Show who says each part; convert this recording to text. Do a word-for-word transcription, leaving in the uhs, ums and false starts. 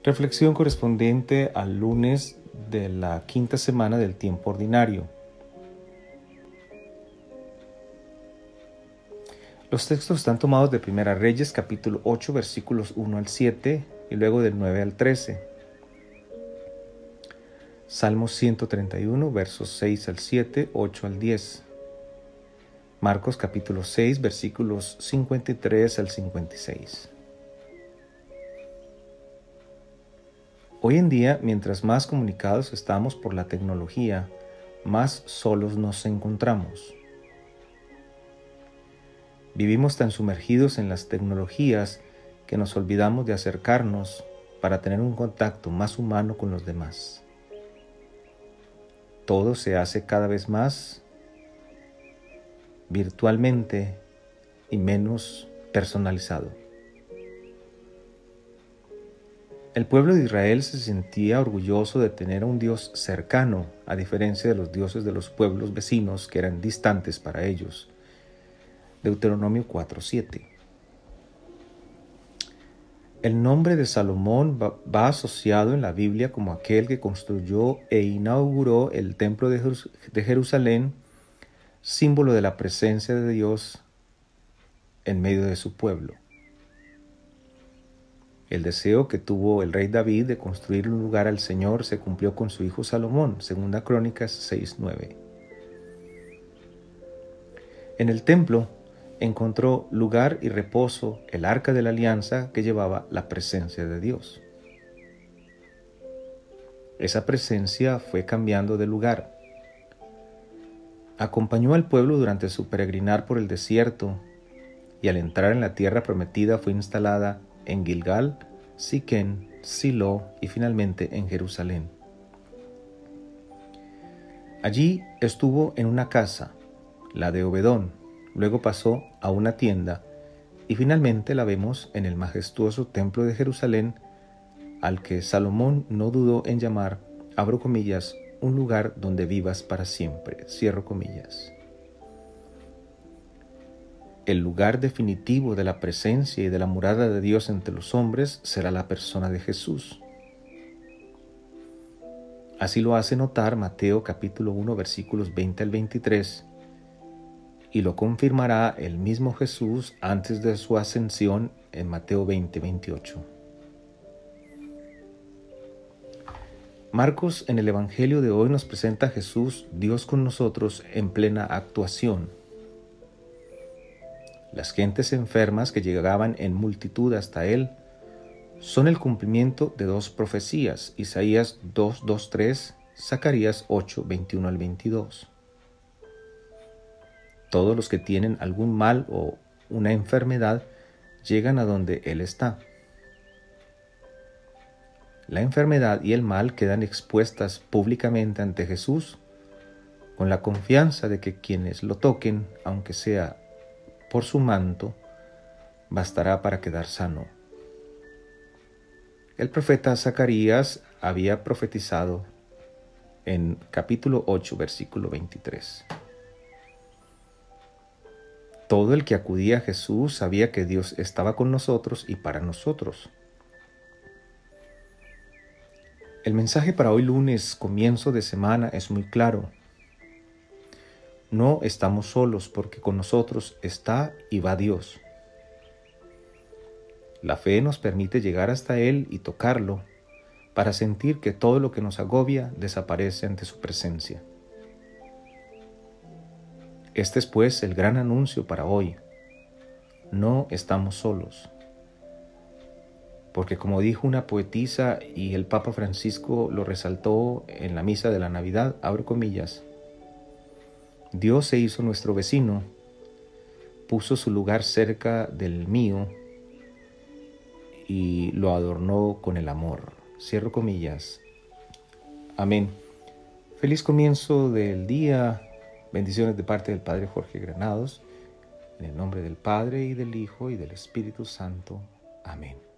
Speaker 1: Reflexión correspondiente al lunes de la quinta semana del tiempo ordinario. Los textos están tomados de Primera Reyes, capítulo ocho, versículos uno al siete y luego del nueve al trece. Salmos ciento treinta y uno, versos seis al siete, ocho al diez. Marcos capítulo seis, versículos cincuenta y tres al cincuenta y seis. Hoy en día, mientras más comunicados estamos por la tecnología, más solos nos encontramos. Vivimos tan sumergidos en las tecnologías que nos olvidamos de acercarnos para tener un contacto más humano con los demás. Todo se hace cada vez más virtualmente y menos personalizado. El pueblo de Israel se sentía orgulloso de tener a un Dios cercano, a diferencia de los dioses de los pueblos vecinos que eran distantes para ellos. Deuteronomio cuatro siete. El nombre de Salomón va, va asociado en la Biblia como aquel que construyó e inauguró el templo de, Jerus- de Jerusalén, símbolo de la presencia de Dios en medio de su pueblo. El deseo que tuvo el rey David de construir un lugar al Señor se cumplió con su hijo Salomón, segunda Crónicas seis nueve. En el templo encontró lugar y reposo el arca de la alianza que llevaba la presencia de Dios. Esa presencia fue cambiando de lugar. Acompañó al pueblo durante su peregrinar por el desierto y al entrar en la tierra prometida fue instalada en Gilgal, Siquén, Silo y finalmente en Jerusalén. Allí estuvo en una casa, la de Obedón, luego pasó a una tienda y finalmente la vemos en el majestuoso templo de Jerusalén, al que Salomón no dudó en llamar, abro comillas, un lugar donde vivas para siempre, cierro comillas. El lugar definitivo de la presencia y de la morada de Dios entre los hombres será la persona de Jesús. Así lo hace notar Mateo capítulo uno, versículos veinte al veintitrés, y lo confirmará el mismo Jesús antes de su ascensión en Mateo veinte veintiocho. Marcos en el Evangelio de hoy nos presenta a Jesús, Dios con nosotros, en plena actuación. Las gentes enfermas que llegaban en multitud hasta él son el cumplimiento de dos profecías, Isaías dos dos tres, Zacarías ocho veintiuno al veintidós. Todos los que tienen algún mal o una enfermedad llegan a donde él está. La enfermedad y el mal quedan expuestas públicamente ante Jesús con la confianza de que quienes lo toquen, aunque sea por su manto, bastará para quedar sano. El profeta Zacarías había profetizado en capítulo ocho, versículo veintitrés. Todo el que acudía a Jesús sabía que Dios estaba con nosotros y para nosotros. El mensaje para hoy lunes, comienzo de semana, es muy claro. No estamos solos porque con nosotros está y va Dios. La fe nos permite llegar hasta Él y tocarlo para sentir que todo lo que nos agobia desaparece ante su presencia. Este es pues el gran anuncio para hoy. No estamos solos. Porque como dijo una poetisa y el Papa Francisco lo resaltó en la misa de la Navidad, abro comillas, Dios se hizo nuestro vecino, puso su lugar cerca del mío y lo adornó con el amor. Cierro comillas. Amén. Feliz comienzo del día. Bendiciones de parte del Padre Jorge Granados. En el nombre del Padre y del Hijo y del Espíritu Santo. Amén.